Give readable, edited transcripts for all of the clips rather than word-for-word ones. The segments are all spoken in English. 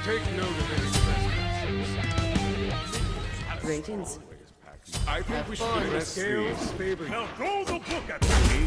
Take note of any trespassers. Greetings. I think we should fun. get a scale favor. Now throw the book at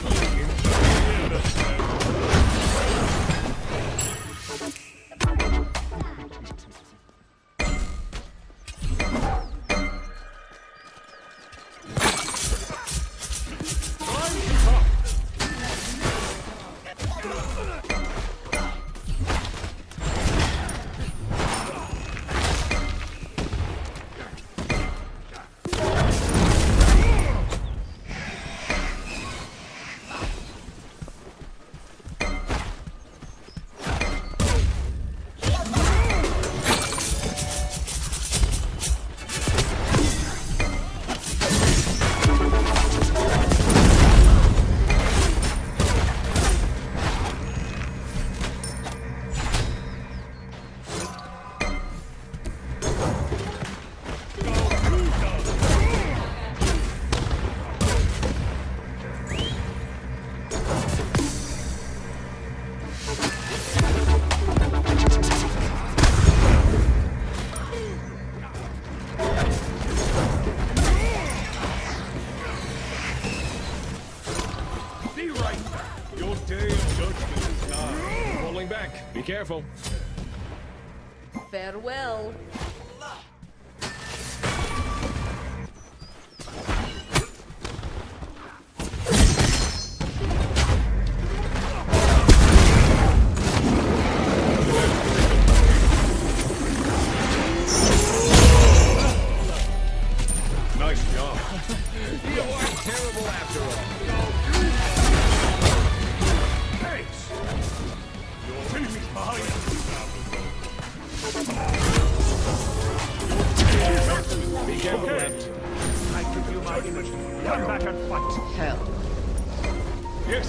Be careful. Farewell. Nice job. You are terrible after all. Thanks! Your enemy's behind you. Be careful. Okay. I give you my image. Come back and fight. Hell. Yes.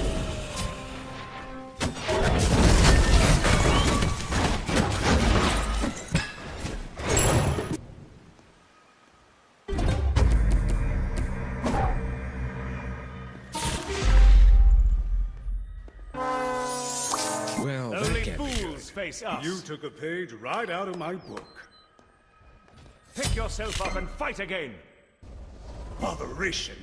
Well, that Only can't be good. fools face us. You took a page right out of my book. Pick yourself up and fight again. Botheration.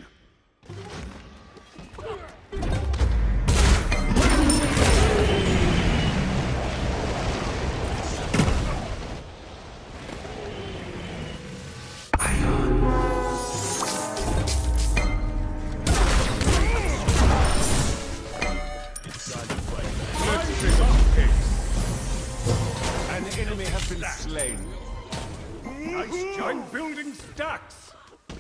Let's pick up pace. An enemy has been slain. Nice job. I'm building stacks.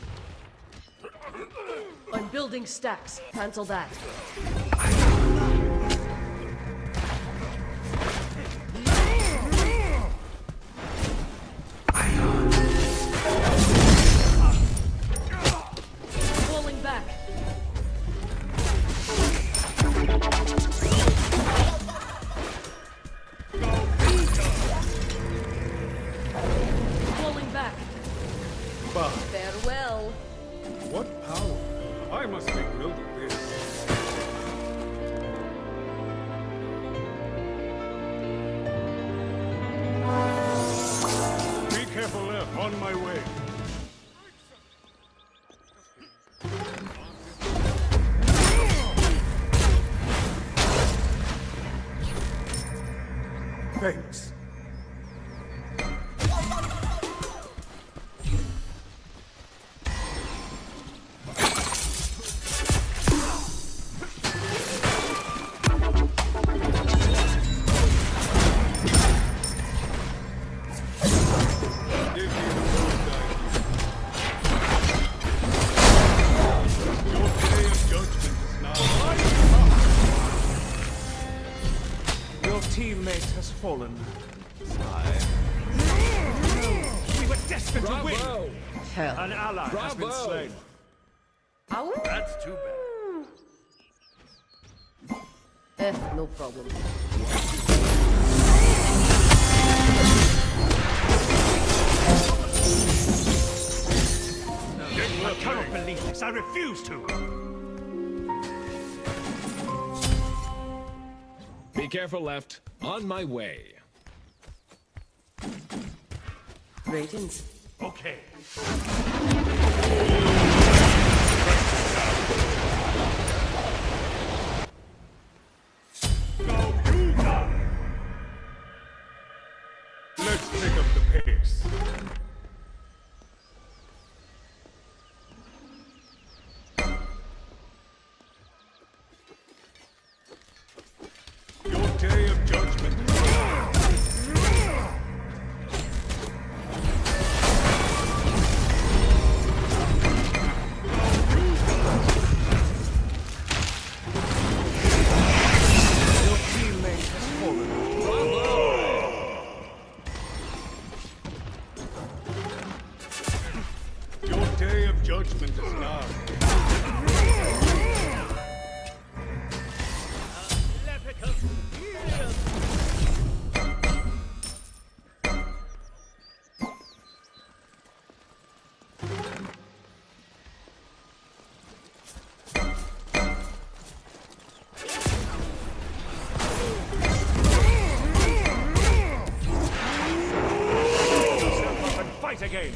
I'm building stacks. Cancel that. Falling back. Falling back. Bah, Farewell. what power. I must make note of this. Be careful left, on my way. Thanks. Give me the first idea. Your day of judgment is now. Your teammate has fallen. We were destined to win. Bravo! Hell. An ally has been Bravo. slain. Ow. That's too bad. No problem. I cannot believe this. I refuse to. Be careful left. On my way. Greetings. Okay. Go, you go! Let's pick up the pace. Your day of judgment. Your day of judgment is now. Step up and fight again.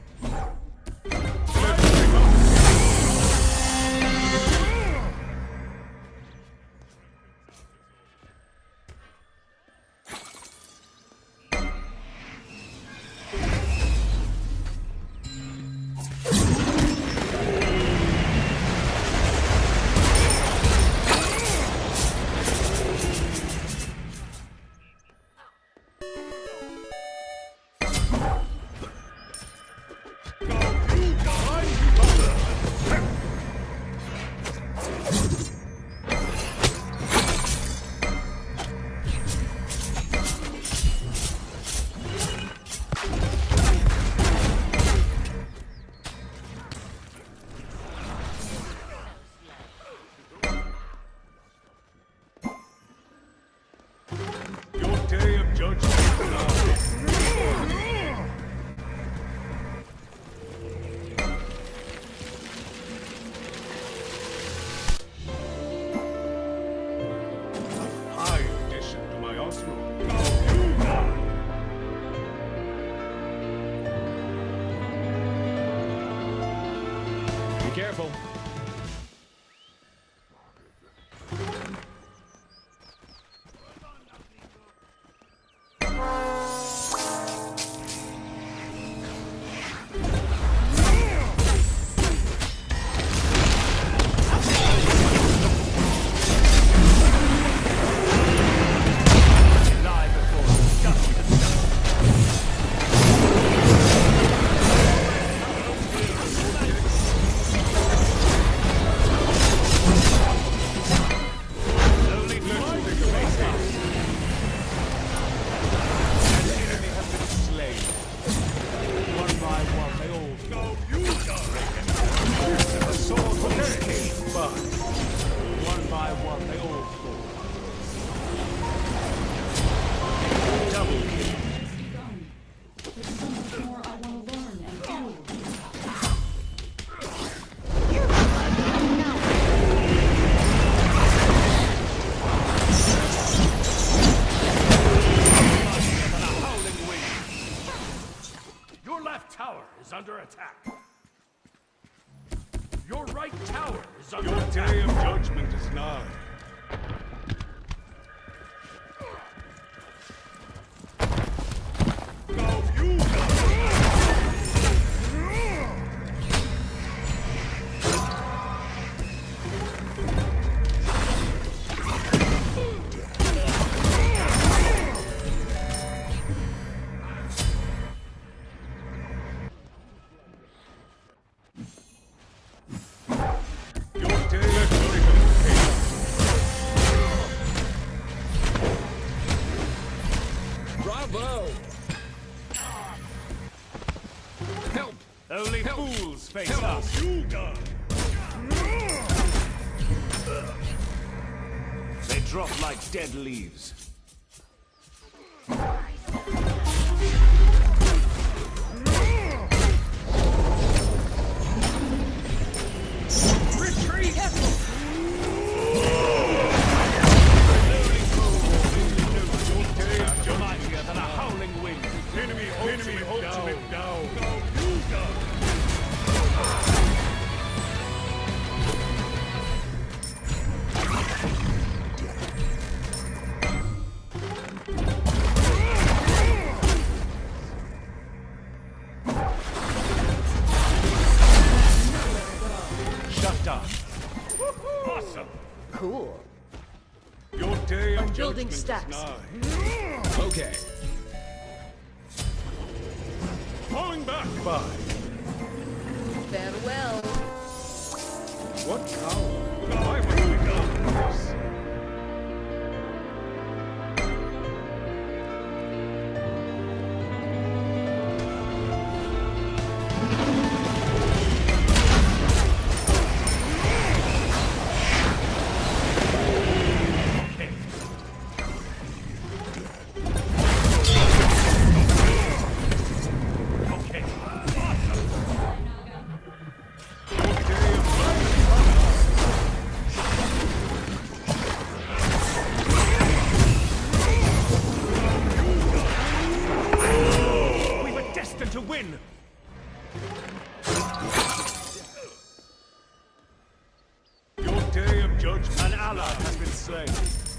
Your day of judgment is now. High addition to my arsenal. Be careful. Lie before justice. Only let's take a race. An enemy has been slain. One by one, they all go. You go. The sword will escape, but one by one, they all fall. Double kill. There's so much more I want to learn and do. And a howling wind. Your left tower is under attack. Your right tower is under attack. Your day of judgment is nigh. Go, you go. Your day of judgment Bravo! Help! Only fools face us. They drop like dead leaves. Retreat! Mightier than a howling wind. Enemy ultimate down. Shut down. Awesome. Cool. Your day of Building judgment is stacks. nigh. Okay. Falling back. Bye. Farewell. What cow? Why must we go? Okay. Awesome. We were destined to win. Your day of judgment. An ally has been slain.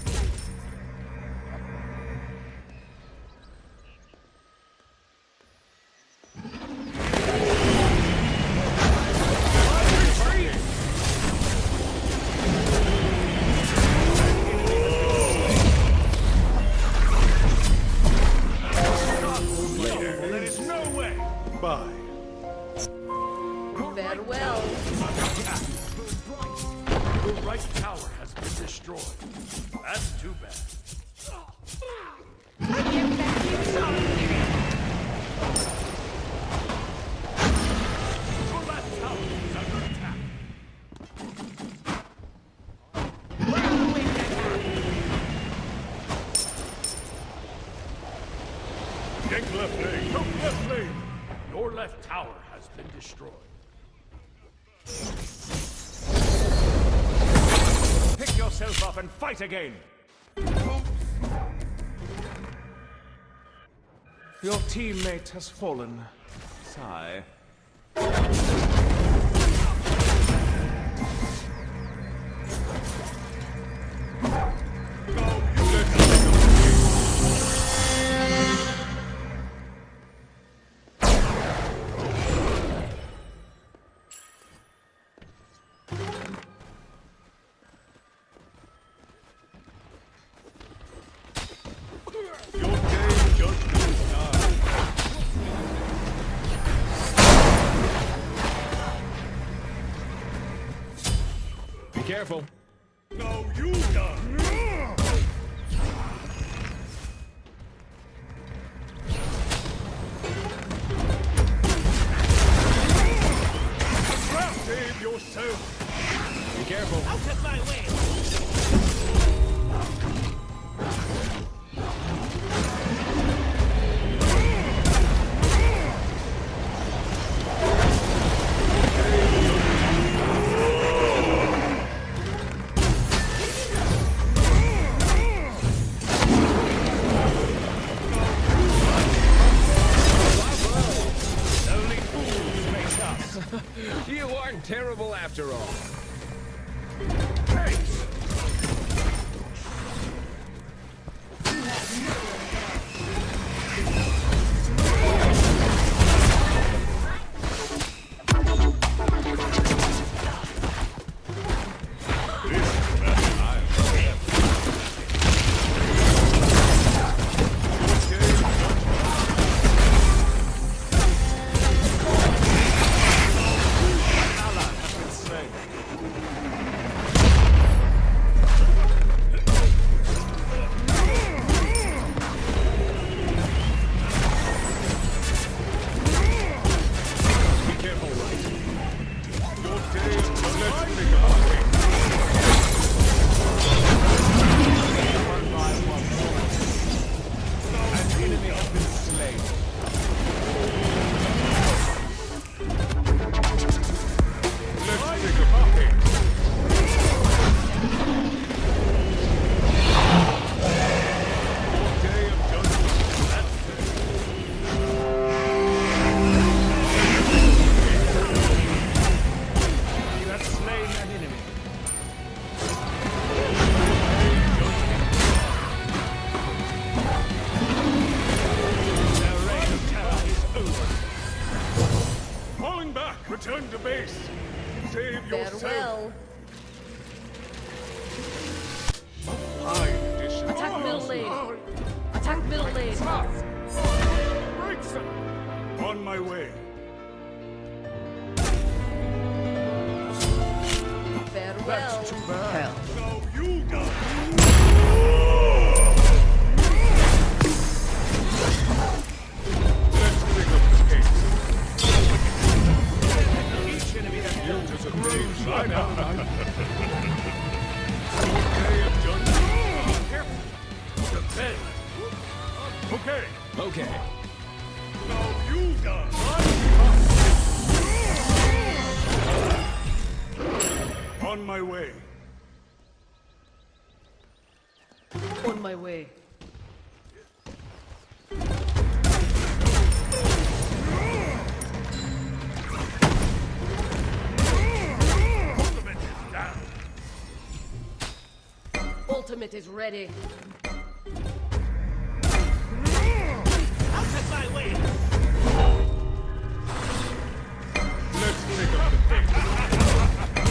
There is no way. Bye. Farewell. The right tower has been destroyed. That's too bad. Your left tower is under attack. Yank left lane. Go left lane. Your left tower has been destroyed. Pick yourself up and fight again. Your teammate has fallen. Sigh. Your day of judgment is nigh. Be careful. Now you done. Save yourself. Be careful. Out of my way! Only fools make us. You aren't terrible after all. Thanks. Farewell. Attack middle lane. Attack middle lane. Breaks them. On my way. Farewell. That's too bad. Hell. Now you got Let's pick up the pace. Each enemy that uses a great shot. Okay, I'm done. Careful. Defend. Okay. Okay. Now you got On my way. On my way. Ultimate is down. Ultimate is ready. Let's pick up the pace.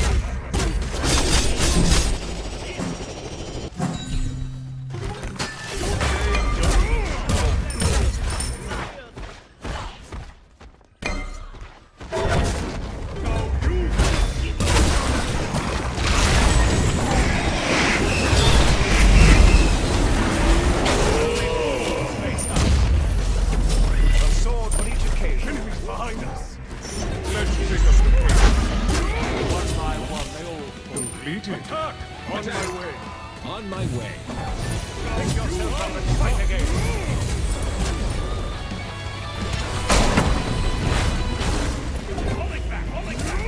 A sword on each occasion. Enemies behind us. Let's pick up the pace. One by one, they all fall. Completed. Attack! On my way. On my way. Pick yourself up and fight again. Falling back, falling back.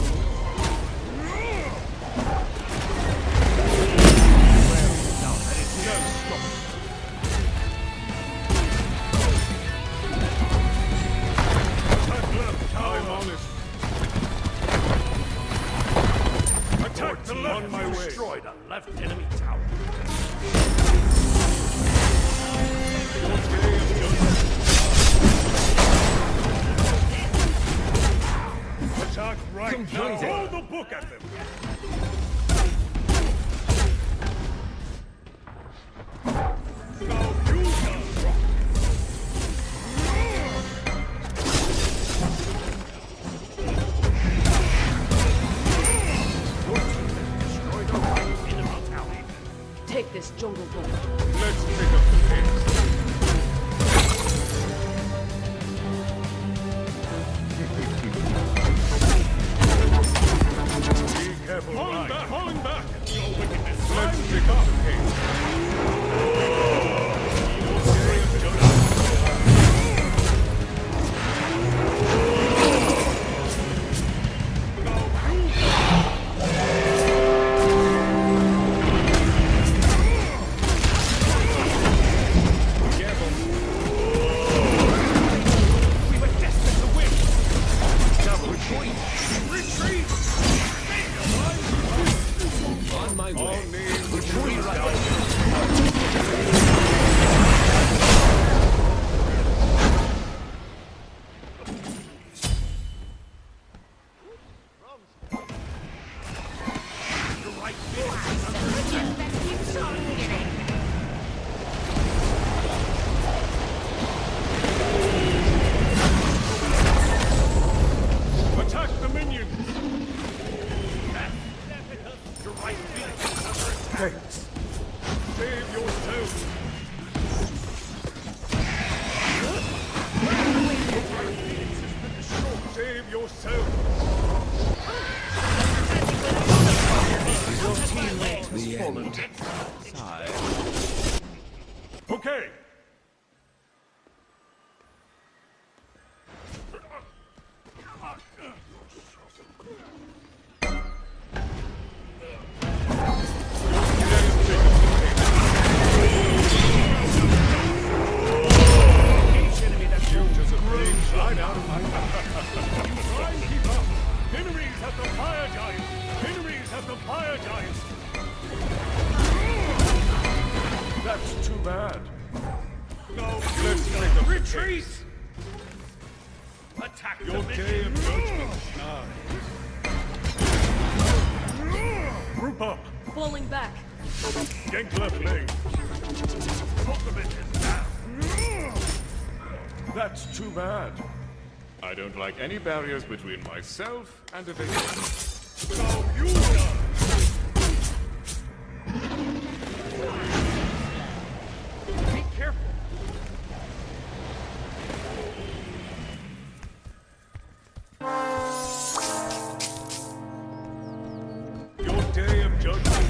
Well, now that is no stop. Attack left tower. I'm on it. Attack the left. On my way. Destroyed a left enemy tower. Attack right now. Completed. Throw the book at them. Now you got Destroyed a right enemy tower. Take this jungle book. Let's pick up the pace. Be careful. Falling back, falling back. Your wickedness. Let's pick up the pace. We were destined to win. Double point. Retreat. On my way. Attack the minions. Your right Phoenix is under attack. Thanks. Save yourself. Save yourself. Your teammate has The fallen. end. Sigh. Okay. Each enemy that Just a green shine out of my Try and keep up. Enemies have the fire giant. Enemies have the fire giant. That's too bad. No, let's pick up retreat. Attack Your the day minions. of judgment shines. Group up. Falling back. Gank left lane. Ultimate is down. That's too bad. I don't like any barriers between myself and a victim. So you die. Be careful. Your day of judgment.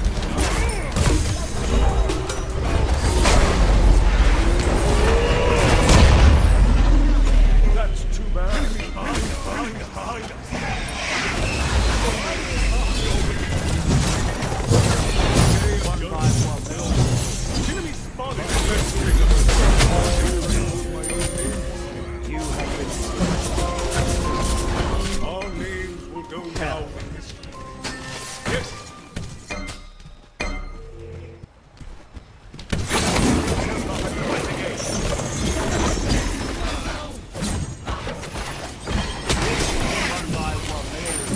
That's too bad. Behind us. One by one, they all Enemy spotted. you have been Our names will go down in history. Yes. one by one,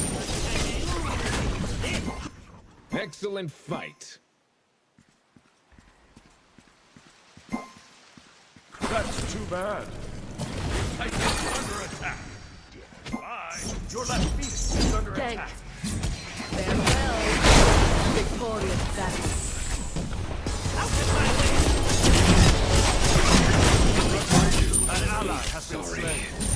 they all Excellent fight. That's too bad. Titan is under attack. Bye. Your left Phoenix is under Gank. attack. Farewell. Victorious battle. An ally has been slain.